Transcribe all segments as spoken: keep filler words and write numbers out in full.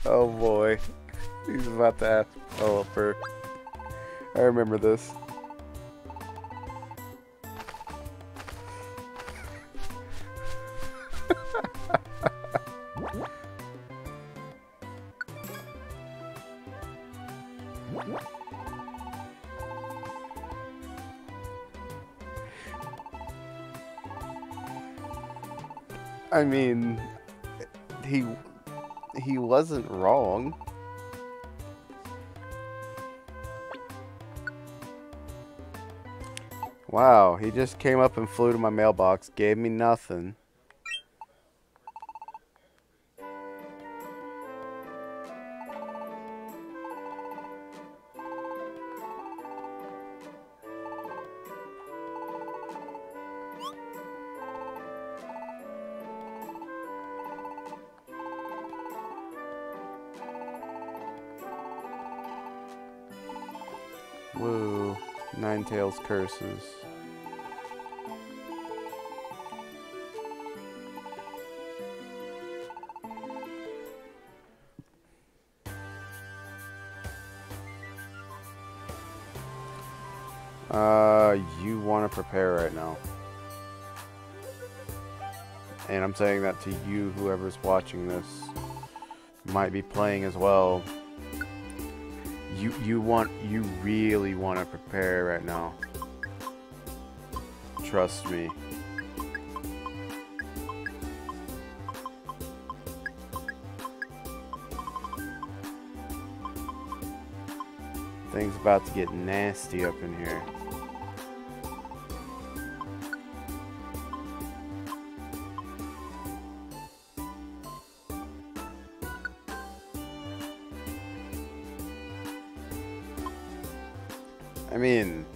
Oh boy. He's about to ask developer. I remember this. I mean, he he wasn't wrong. Wow, he just came up and flew to my mailbox, gave me nothing. Woo, Ninetales curses. Uh, you want to prepare right now. And I'm saying that to you, whoever's watching this, might be playing as well. You you want you really want to prepare right now. Trust me. Things about to get nasty up in here. I mean,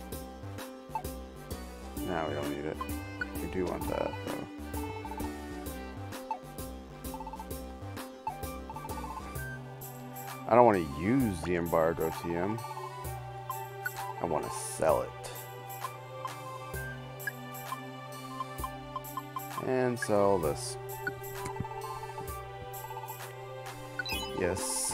no, we don't need it. We do want that, though. I don't want to use the embargo T M. I want to sell it. And sell this. Yes.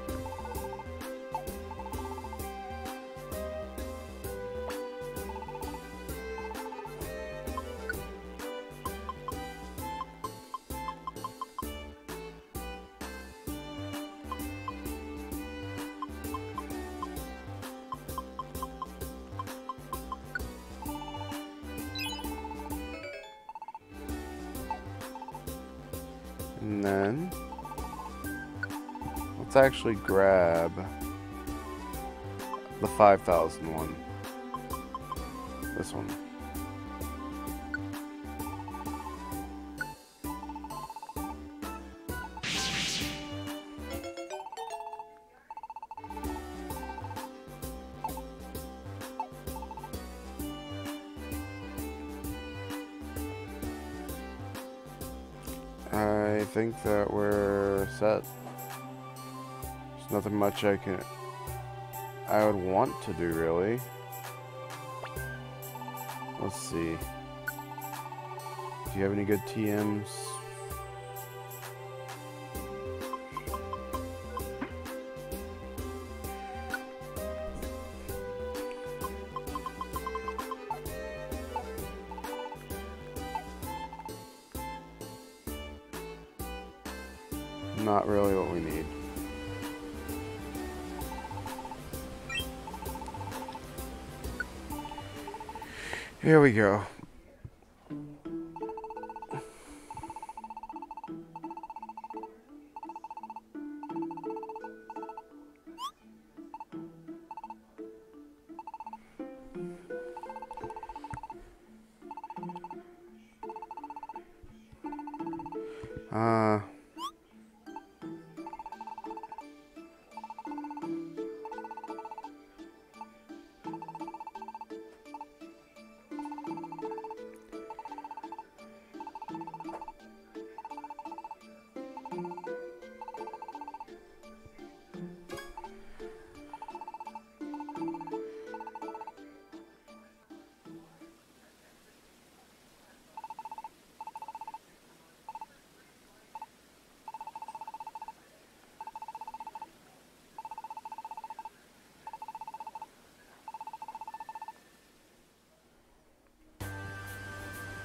And then let's actually grab the five thousand one. This one. I think that we're set. There's nothing much I can I would want to do, really. Let's see. Do you have any good T Ms? Not really what we need. Here we go. Uh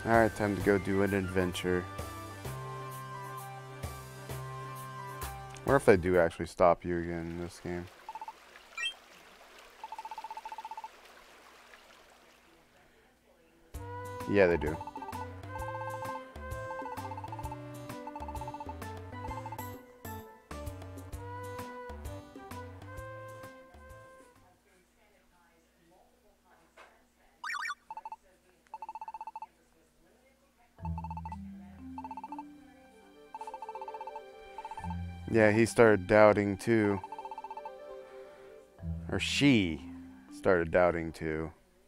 Alright, time to go do an adventure. What if they do actually stop you again in this game? Yeah, they do. Yeah, he started doubting too. Or she started doubting too.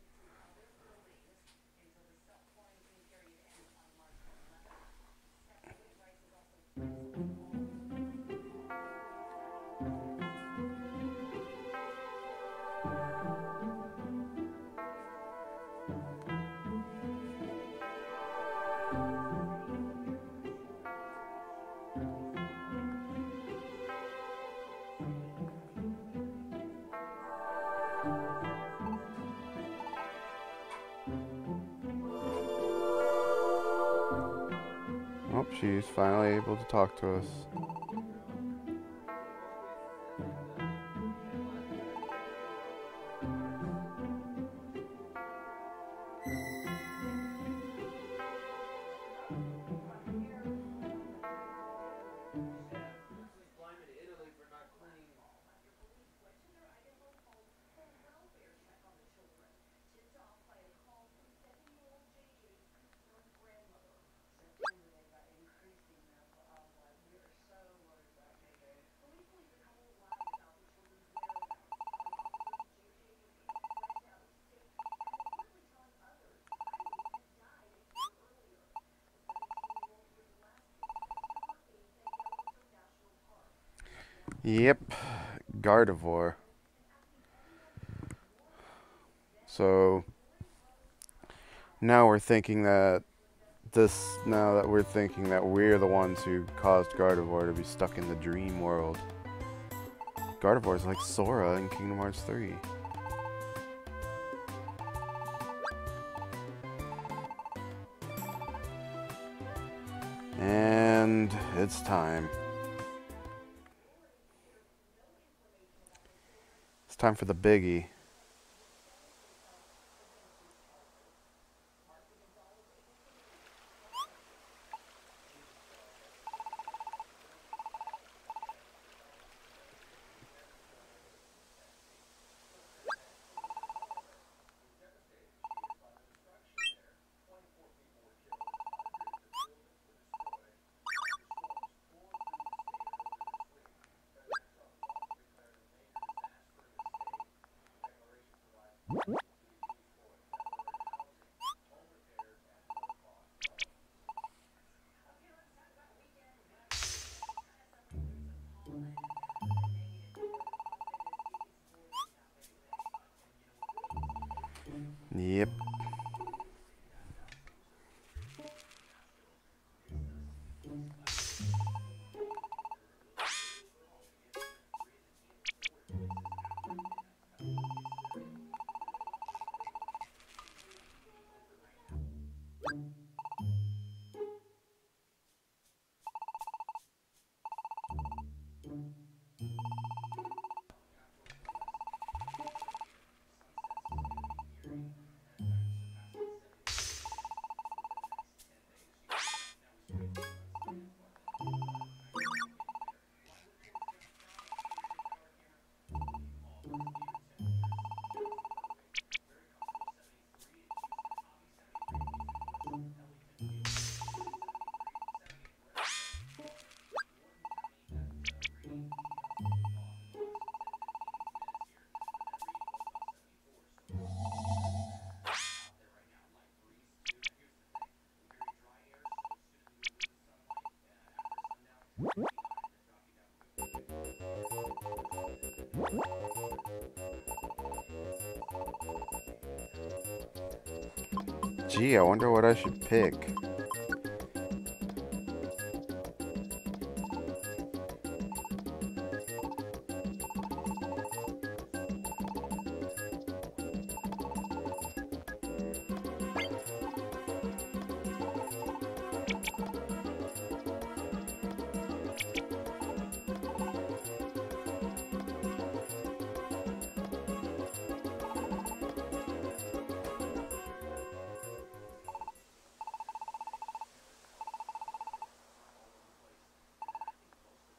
Oh, she's finally able to talk to us. Yep, Gardevoir. So now we're thinking that this, now that we're thinking that we're the ones who caused Gardevoir to be stuck in the dream world. Gardevoir is like Sora in Kingdom Hearts three. And it's time. It's time for the biggie. Yep. Gee, I wonder what I should pick.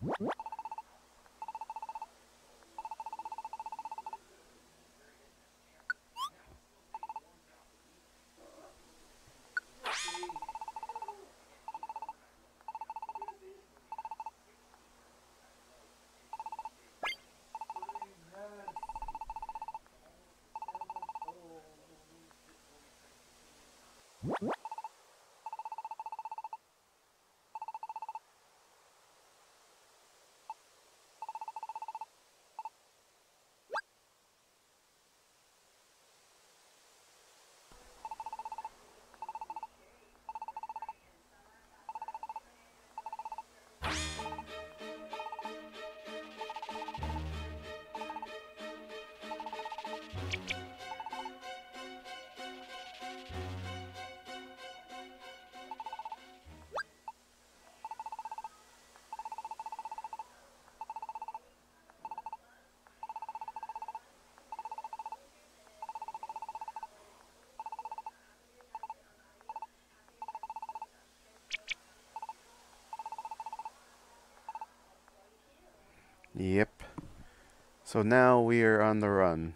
Yep. So now we are on the run.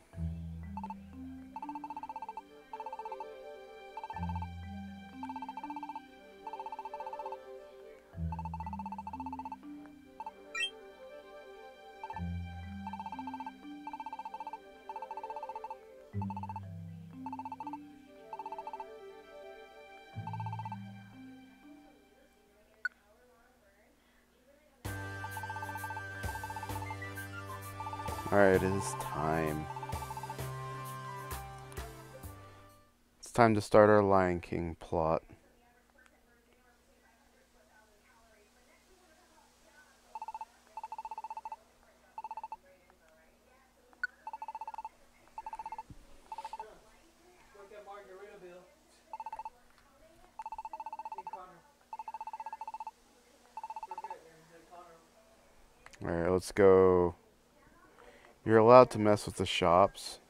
Alright, it is time. It's time to start our Lion King plot. Alright, let's go. You're allowed to mess with the shops.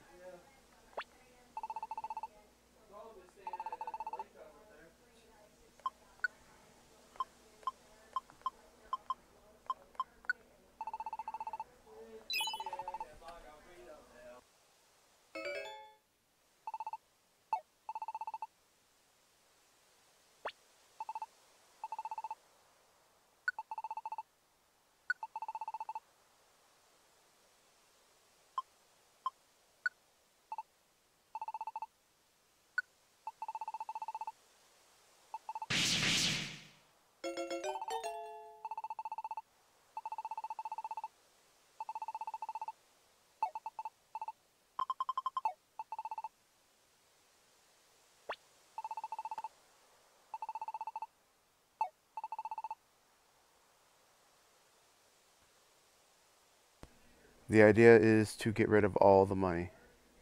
The idea is to get rid of all the money.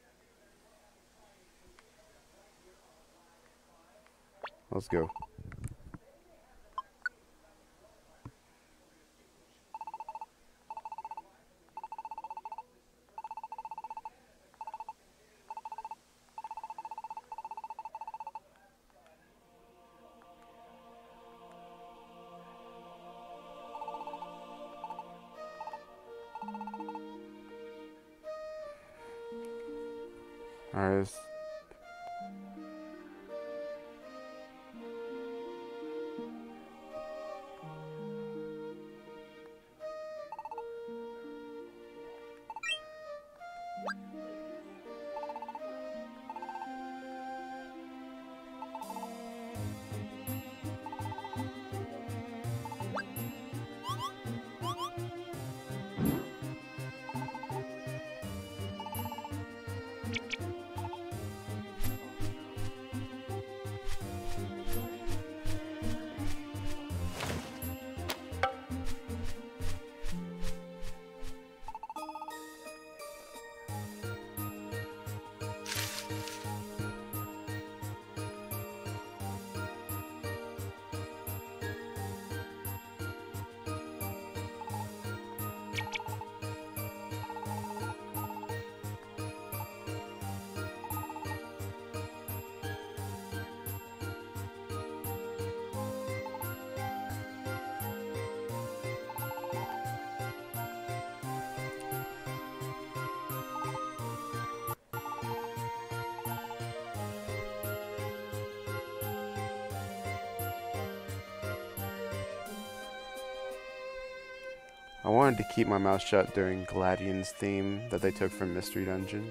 Let's go. Alright. I wanted to keep my mouth shut during Gladion's theme that they took from Mystery Dungeon.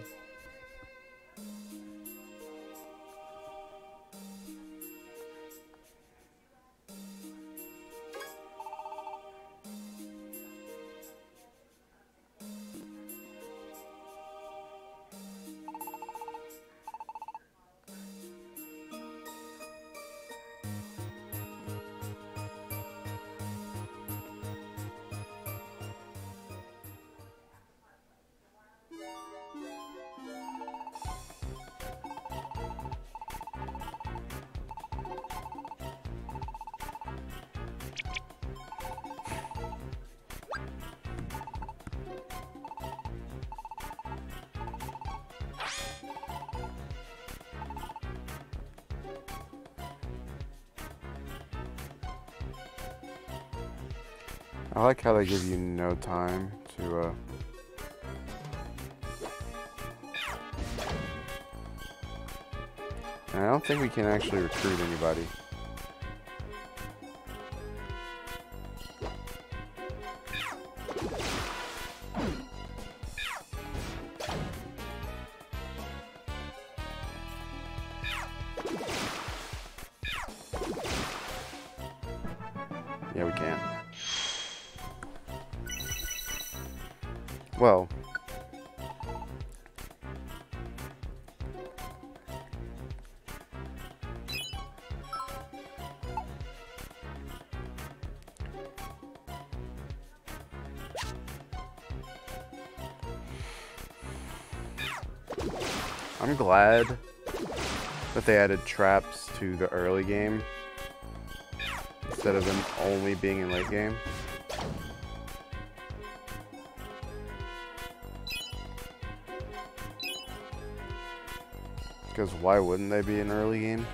I like how they give you no time to, uh... And I don't think we can actually recruit anybody. Yeah, we can't. Well, I'm glad that they added traps to the early game instead of them only being in late game. Because why wouldn't they be in early game?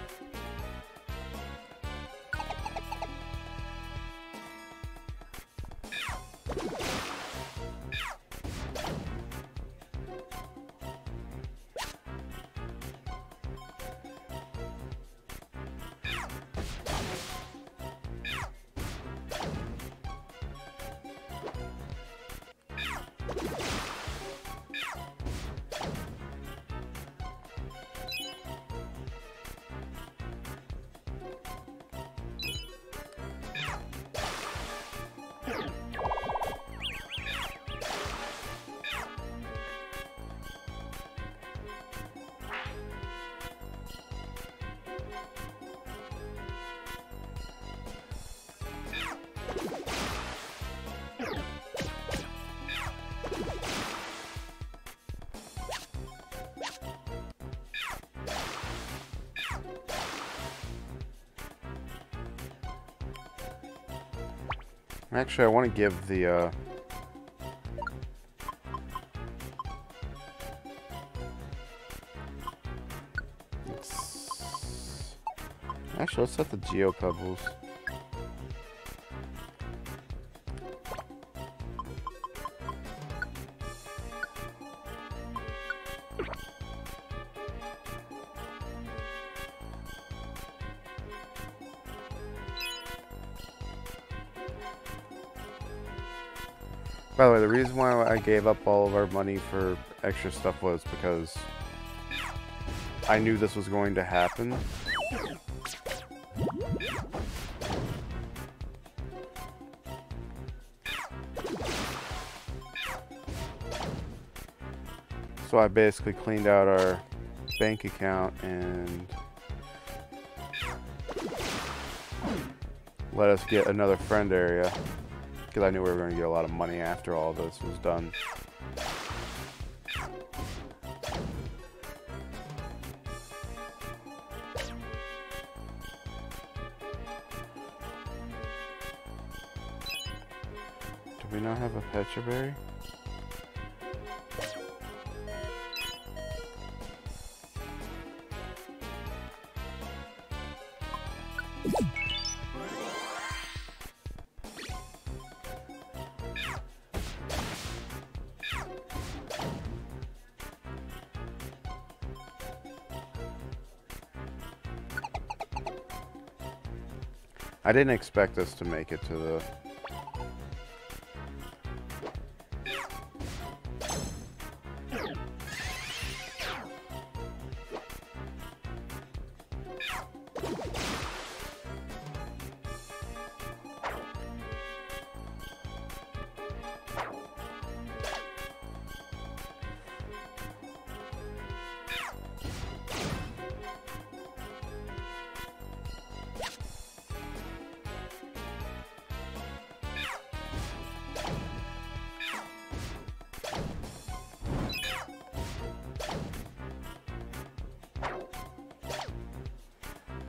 Actually, I want to give the, uh... Let's... Actually, let's set the Geo Pebbles. By the way, the reason why I gave up all of our money for extra stuff was because I knew this was going to happen. So I basically cleaned out our bank account and let us get another friend area. Because I knew we were going to get a lot of money after all this was done. Do we not have a Pecha Berry? I didn't expect us to make it to the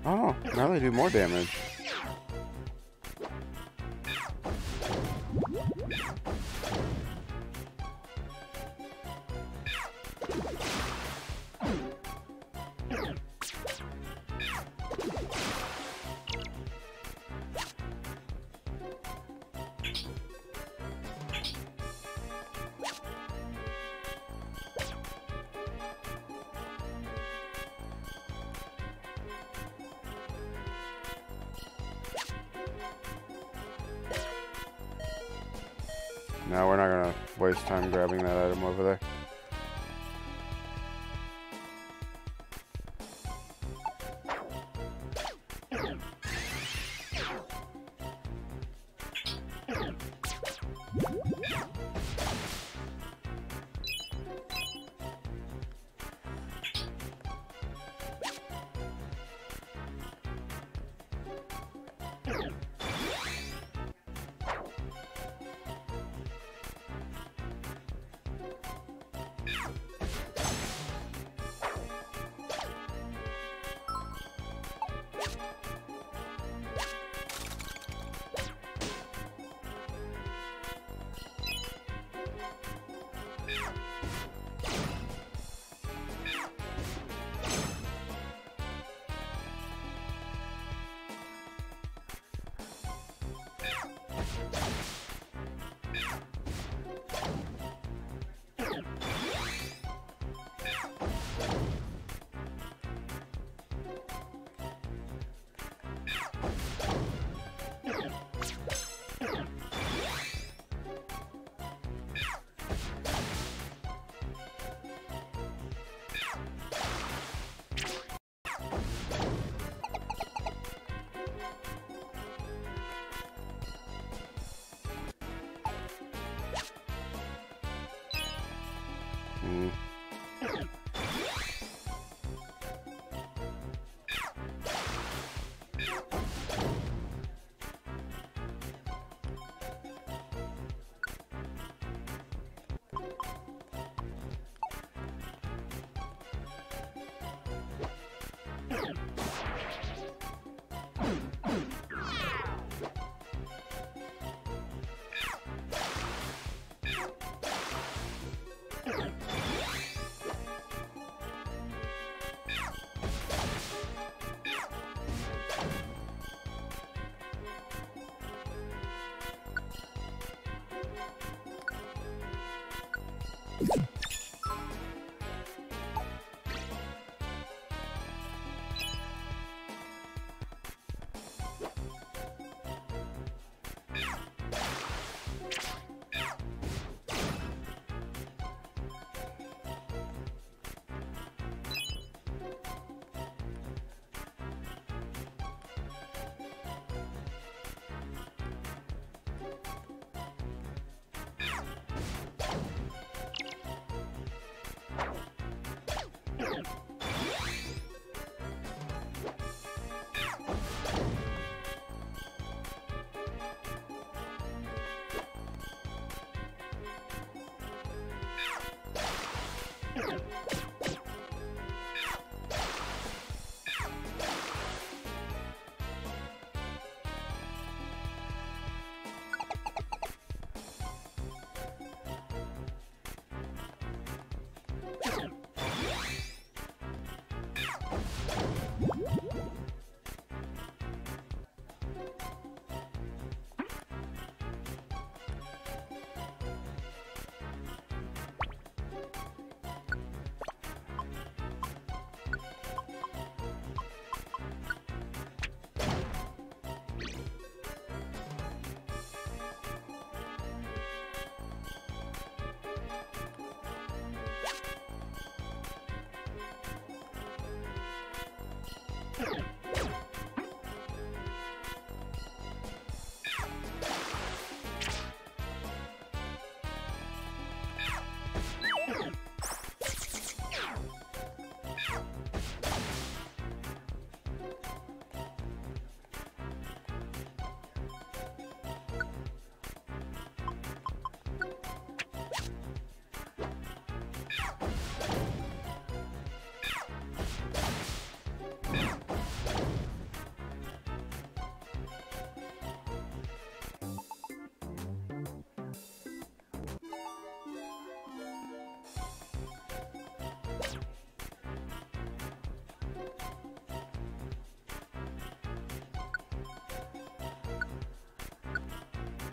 Oh, now they do more damage. No, we're not gonna waste time grabbing that item over there. Mm.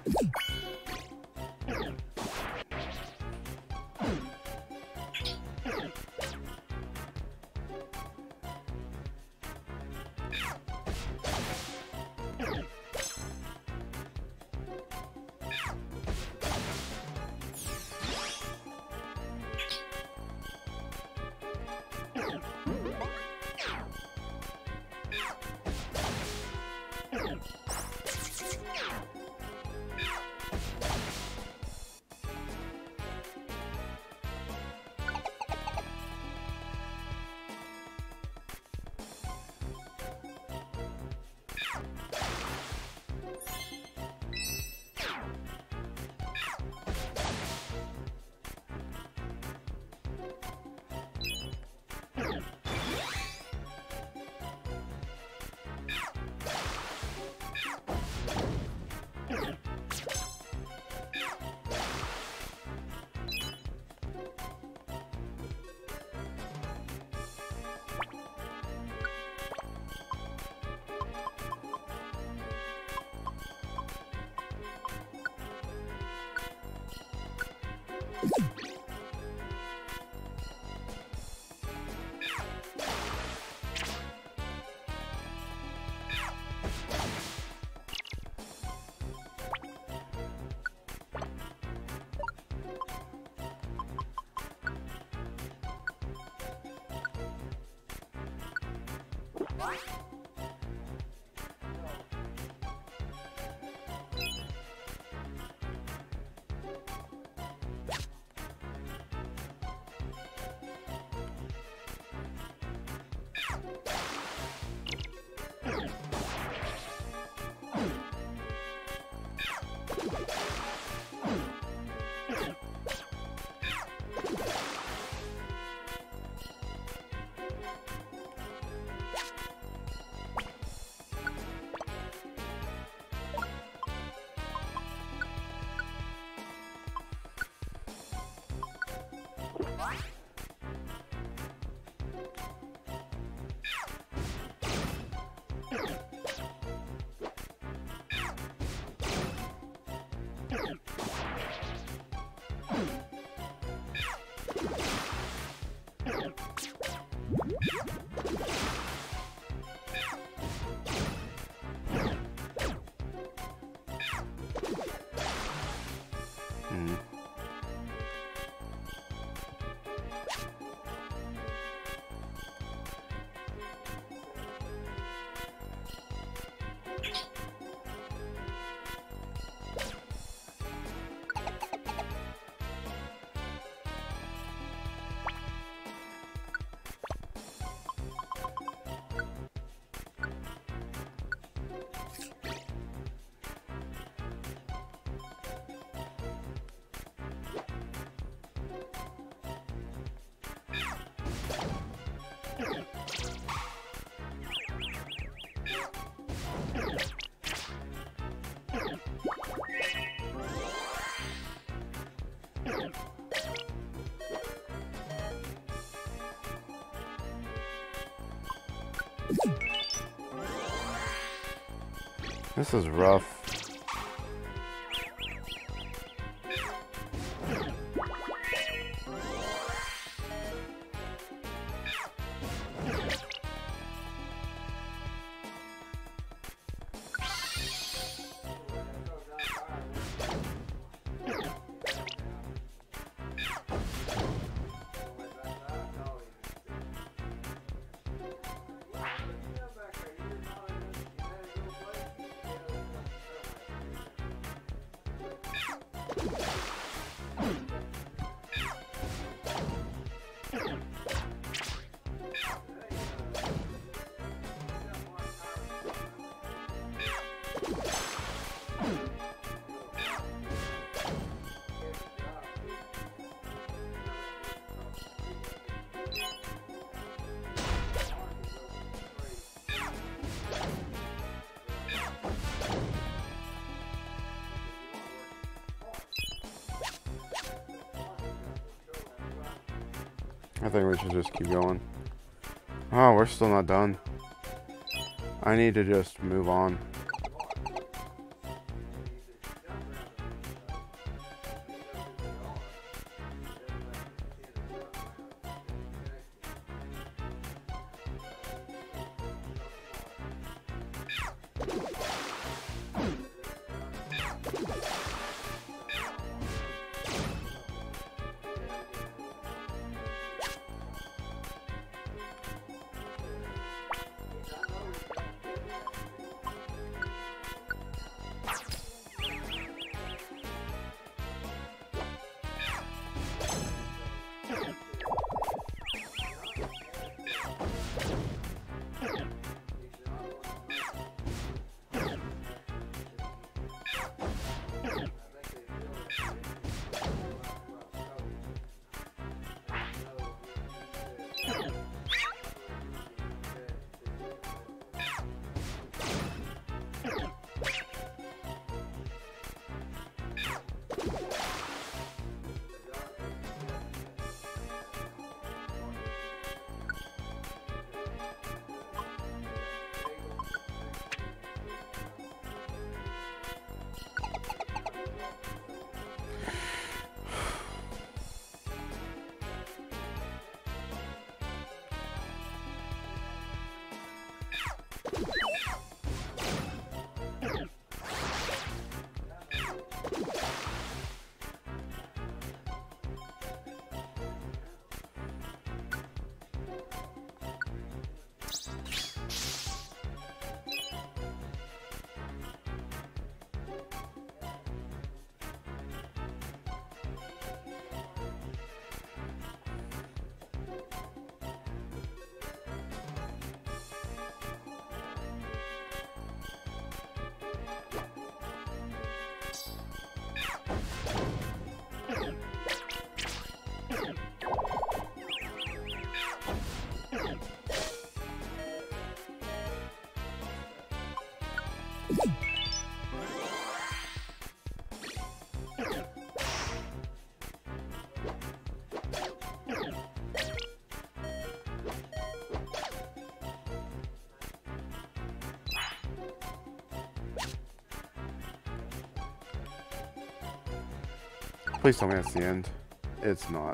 Hmm. This is rough. I think we should just keep going. Oh, we're still not done. I need to just move on. Please tell me that's the end. It's not.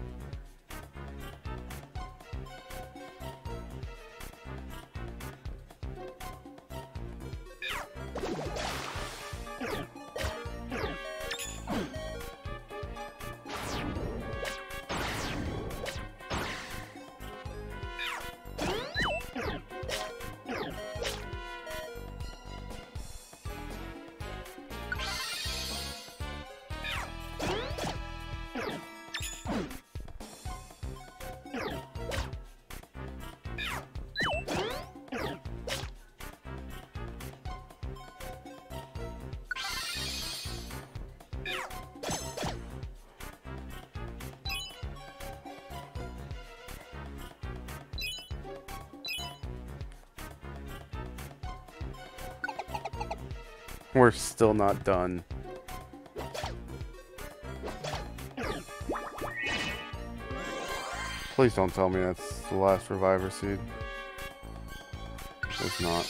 We're still not done. Please don't tell me that's the last Reviver Seed. It's not.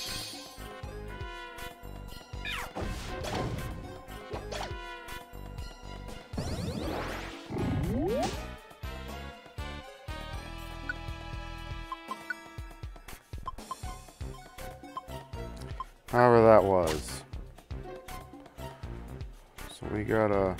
However that was. So we gotta...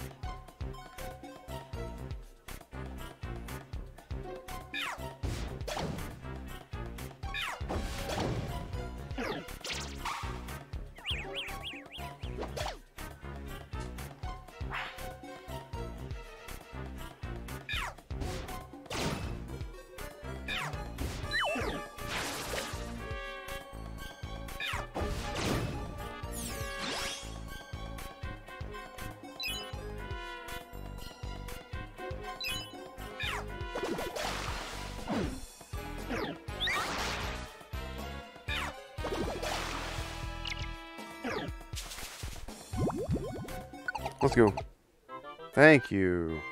Let's go. Thank you.